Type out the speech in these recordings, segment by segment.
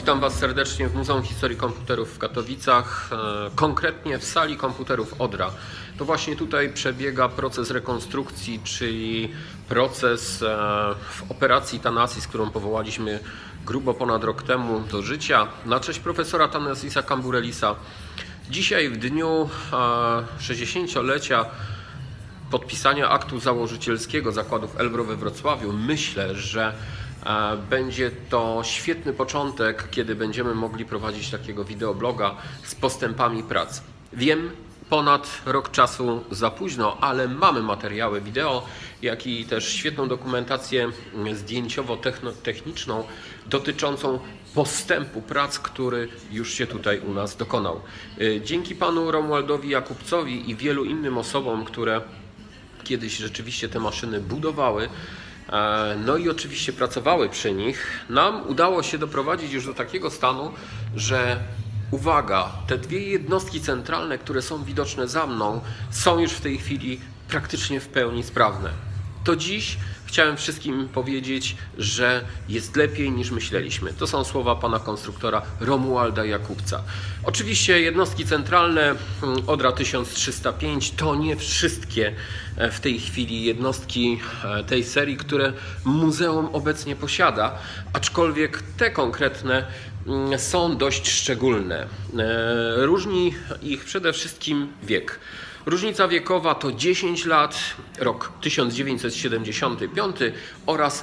Witam Was serdecznie w Muzeum Historii Komputerów w Katowicach, konkretnie w sali komputerów Odra. To właśnie tutaj przebiega proces rekonstrukcji, czyli proces w operacji Thanasis, którą powołaliśmy grubo ponad rok temu do życia na cześć profesora Thanasisa Camburellisa. Dzisiaj w dniu 60-lecia podpisania aktu założycielskiego Zakładów Elbro we Wrocławiu myślę, że będzie to świetny początek, kiedy będziemy mogli prowadzić takiego wideobloga z postępami prac. Wiem, ponad rok czasu za późno, ale mamy materiały wideo, jak i też świetną dokumentację zdjęciowo-techniczną dotyczącą postępu prac, który już się tutaj u nas dokonał. Dzięki panu Romualdowi Jakubcowi i wielu innym osobom, które kiedyś rzeczywiście te maszyny budowały, no i oczywiście pracowały przy nich, nam udało się doprowadzić już do takiego stanu, że uwaga, te dwie jednostki centralne, które są widoczne za mną, są już w tej chwili praktycznie w pełni sprawne. To dziś chciałem wszystkim powiedzieć, że jest lepiej niż myśleliśmy. To są słowa pana konstruktora Romualda Jakubca. Oczywiście jednostki centralne Odra 1305 to nie wszystkie w tej chwili jednostki tej serii, które muzeum obecnie posiada, aczkolwiek te konkretne są dość szczególne. Różni ich przede wszystkim wiek. Różnica wiekowa to 10 lat, rok 1975 oraz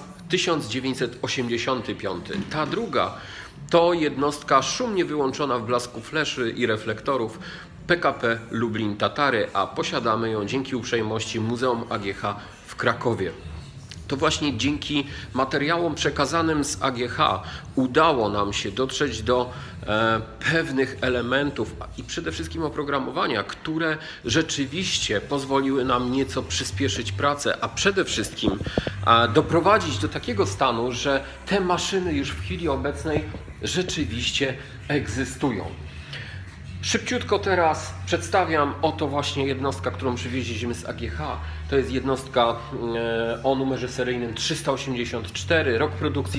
1985. Ta druga to jednostka szumnie wyłączona w blasku fleszy i reflektorów PKP Lublin Tatary, a posiadamy ją dzięki uprzejmości Muzeum AGH w Krakowie. To właśnie dzięki materiałom przekazanym z AGH udało nam się dotrzeć do pewnych elementów i przede wszystkim oprogramowania, które rzeczywiście pozwoliły nam nieco przyspieszyć pracę, a przede wszystkim doprowadzić do takiego stanu, że te maszyny już w chwili obecnej rzeczywiście egzystują. Szybciutko teraz przedstawiam, oto właśnie jednostka, którą przywieźliśmy z AGH. To jest jednostka o numerze seryjnym 384, rok produkcji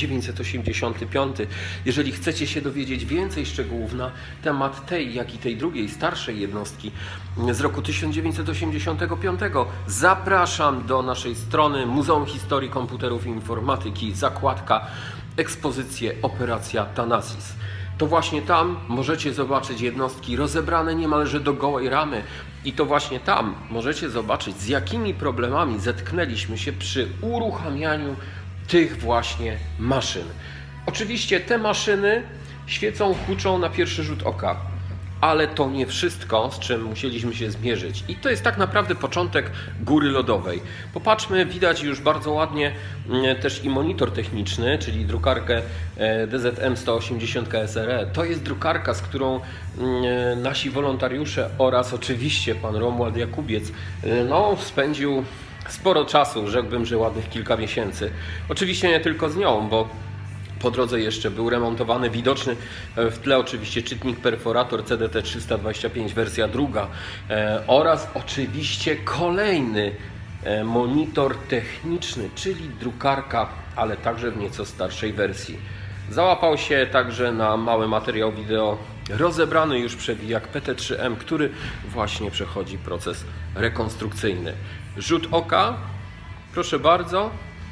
1985. Jeżeli chcecie się dowiedzieć więcej szczegółów na temat tej, jak i tej drugiej, starszej jednostki z roku 1985, zapraszam do naszej strony Muzeum Historii Komputerów i Informatyki, zakładka Ekspozycje Operacja Thanasis. To właśnie tam możecie zobaczyć jednostki rozebrane niemalże do gołej ramy i to właśnie tam możecie zobaczyć, z jakimi problemami zetknęliśmy się przy uruchamianiu tych właśnie maszyn. Oczywiście te maszyny świecą, huczą na pierwszy rzut oka, ale to nie wszystko, z czym musieliśmy się zmierzyć. I to jest tak naprawdę początek góry lodowej. Popatrzmy, widać już bardzo ładnie też i monitor techniczny, czyli drukarkę DZM 180 SRE. To jest drukarka, z którą nasi wolontariusze oraz oczywiście pan Romuald Jakubiec spędził sporo czasu, rzekłbym, że ładnych kilka miesięcy. Oczywiście nie tylko z nią, bo po drodze jeszcze był remontowany widoczny w tle oczywiście czytnik perforator CDT 325 wersja druga oraz oczywiście kolejny monitor techniczny, czyli drukarka, ale także w nieco starszej wersji. Załapał się także na mały materiał wideo rozebrany już przewijak PT3M, który właśnie przechodzi proces rekonstrukcyjny. Rzut oka, proszę bardzo.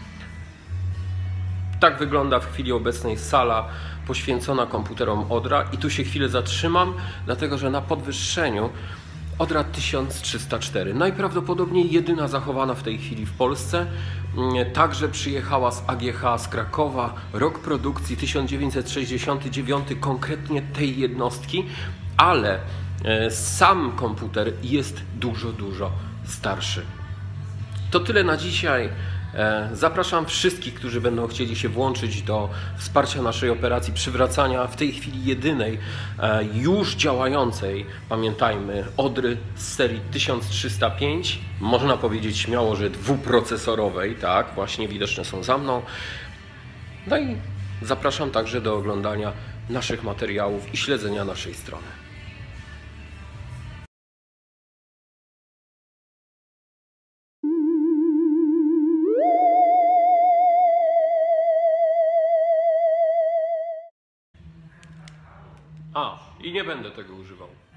Tak wygląda w chwili obecnej sala poświęcona komputerom Odra i tu się chwilę zatrzymam, dlatego że na podwyższeniu Odra 1304, najprawdopodobniej jedyna zachowana w tej chwili w Polsce, także przyjechała z AGH z Krakowa, rok produkcji 1969, konkretnie tej jednostki, ale sam komputer jest dużo starszy. To tyle na dzisiaj. Zapraszam wszystkich, którzy będą chcieli się włączyć do wsparcia naszej operacji przywracania w tej chwili jedynej, już działającej, pamiętajmy, Odry z serii 1305, można powiedzieć śmiało, że dwuprocesorowej, tak, właśnie widoczne są za mną. No i zapraszam także do oglądania naszych materiałów i śledzenia naszej strony. I nie będę tego używał.